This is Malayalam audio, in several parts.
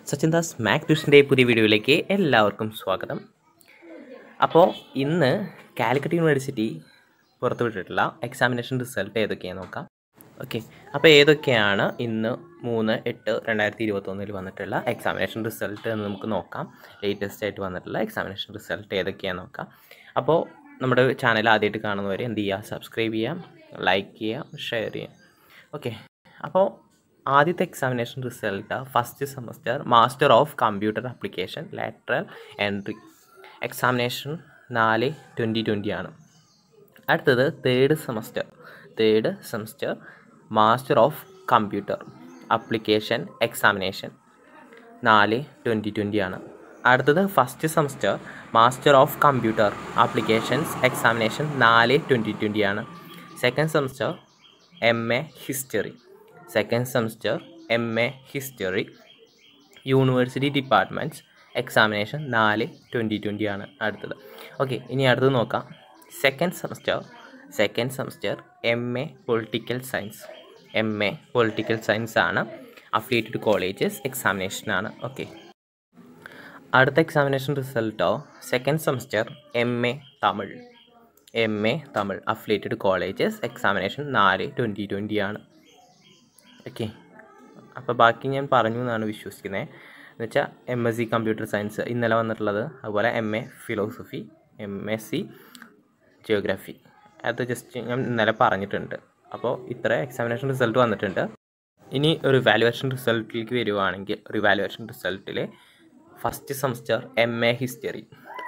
സച്ചിൻ ദാസ് മാക് ട്യൂഷൻ്റെ പുതിയ വീഡിയോയിലേക്ക് എല്ലാവർക്കും സ്വാഗതം. അപ്പോൾ ഇന്ന് കാലിക്കറ്റ് യൂണിവേഴ്സിറ്റി പുറത്തുവിട്ടിട്ടുള്ള എക്സാമിനേഷൻ റിസൾട്ട് ഏതൊക്കെയാണെന്ന് നോക്കാം. ഓക്കെ, അപ്പോൾ ഏതൊക്കെയാണ് ഇന്ന് 3/8/2021 വന്നിട്ടുള്ള എക്സാമിനേഷൻ റിസൾട്ട് എന്ന് നമുക്ക് നോക്കാം. ലേറ്റസ്റ്റ് ആയിട്ട് വന്നിട്ടുള്ള എക്സാമിനേഷൻ റിസൾട്ട് ഏതൊക്കെയാണെന്ന് നോക്കാം. അപ്പോൾ നമ്മുടെ ചാനൽ ആദ്യമായിട്ട് കാണുന്നവരെ എന്ത് ചെയ്യുക, സബ്സ്ക്രൈബ് ചെയ്യാം, ലൈക്ക് ചെയ്യാം, ഷെയർ ചെയ്യാം. ഓക്കെ, അപ്പോൾ ആദ്യത്തെ examination result first semester master of computer application lateral entry examination 4/2020 ആണ്. അടുത്തത് third semester master of computer application examination 4/2020 ആണ്. അടുത്തത് first semester master of computer applications examination 4/2020 ആണ്. Second semester MA history university departments examination 4/2020 ആണ് അടുത്തത്. ഓക്കെ, ഇനി അടുത്തത് നോക്കാം. Second semester MA political science ആണ്. അഫിലിയേറ്റഡ് കോളേജസ് എക്സാമിനേഷനാണ്. ഓക്കെ, അടുത്ത എക്സാമിനേഷൻ റിസൾട്ടോ second semester MA Tamil affiliated colleges examination 4/2020 ആണ്. ഓക്കെ, അപ്പോൾ ബാക്കി ഞാൻ പറഞ്ഞു എന്നാണ് വിശ്വസിക്കുന്നത്. എന്ന് വെച്ചാൽ MSc കമ്പ്യൂട്ടർ സയൻസ് ഇന്നലെ വന്നിട്ടുള്ളത്, അതുപോലെ MA ഫിലോസഫി, MSc ജിയോഗ്രഫി, അത് ജസ്റ്റ് ഞാൻ ഇന്നലെ പറഞ്ഞിട്ടുണ്ട്. അപ്പോൾ ഇത്ര എക്സാമിനേഷൻ റിസൾട്ട് വന്നിട്ടുണ്ട്. ഇനി ഒരു വാല്യുവേഷൻ റിസൾട്ടിലേക്ക് വരുവാണെങ്കിൽ, റിവാലുവേഷൻ റിസൾട്ടിൽ ഫസ്റ്റ് സെമസ്റ്റർ MA ഹിസ്റ്ററി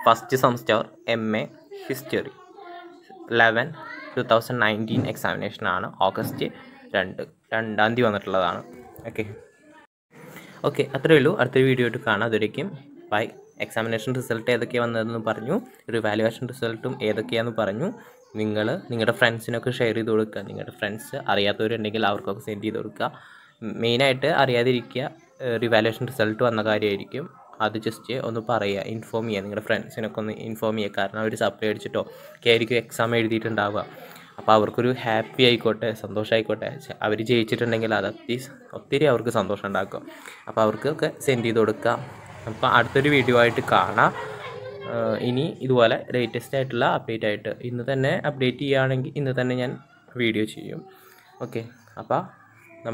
11/2019 എക്സാമിനേഷനാണ്. ഓഗസ്റ്റ് 2 വന്നിട്ടുള്ളതാണ്. ഓക്കെ, അത്രയേ ഉള്ളൂ. അടുത്തൊരു വീഡിയോ ആയിട്ട് കാണാം. അതുവരേക്കും ബൈ. എക്സാമിനേഷൻ റിസൾട്ട് ഏതൊക്കെയാണ് വന്നതെന്ന് പറഞ്ഞു, റിവാലുവേഷൻ റിസൾട്ടും ഏതൊക്കെയാണെന്ന് പറഞ്ഞു. നിങ്ങളുടെ ഫ്രണ്ട്സിനൊക്കെ ഷെയർ ചെയ്ത് കൊടുക്കുക. നിങ്ങളുടെ ഫ്രണ്ട്സ് അറിയാത്തവരുണ്ടെങ്കിൽ അവർക്കൊക്കെ സെൻഡ് ചെയ്ത് കൊടുക്കുക. മെയിനായിട്ട് അറിയാതിരിക്കുക, റിവാലുവേഷൻ റിസൾട്ട് വന്ന കാര്യമായിരിക്കും. അത് ജസ്റ്റ് ഒന്ന് പറയുക, ഇൻഫോം ചെയ്യുക, നിങ്ങളുടെ ഫ്രണ്ട്സിനൊക്കെ ഒന്ന് ഇൻഫോം ചെയ്യുക. കാരണം അവർ സപ്ലൈ അടിച്ചിട്ടോ ഒക്കെ ആയിരിക്കും എക്സാം എഴുതിയിട്ടുണ്ടാവുക. അപ്പോൾ അവർക്കൊരു ഹാപ്പി ആയിക്കോട്ടെ, സന്തോഷമായിക്കോട്ടെ. അവർ ജയിച്ചിട്ടുണ്ടെങ്കിൽ അത് ഒത്തിരി അവർക്ക് സന്തോഷം ഉണ്ടാക്കും. അപ്പോൾ അവർക്കൊക്കെ സെൻഡ് ചെയ്ത് കൊടുക്കുക. അപ്പോൾ അടുത്തൊരു വീഡിയോ ആയിട്ട് കാണാം. ഇനി ഇതുപോലെ ലേറ്റസ്റ്റ് ആയിട്ടുള്ള അപ്ഡേറ്റ് ആയിട്ട് ഇന്ന് തന്നെ അപ്ഡേറ്റ് ചെയ്യുകയാണെങ്കിൽ ഇന്ന് തന്നെ ഞാൻ വീഡിയോ ചെയ്യും. ഓക്കെ, അപ്പോൾ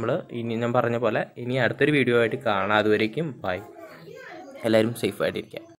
ഞാൻ പറഞ്ഞ പോലെ ഇനി അടുത്തൊരു വീഡിയോ ആയിട്ട് കാണാം. അതുവരേക്കും ബൈ. എല്ലാവരും സേഫായിട്ടിരിക്കുക.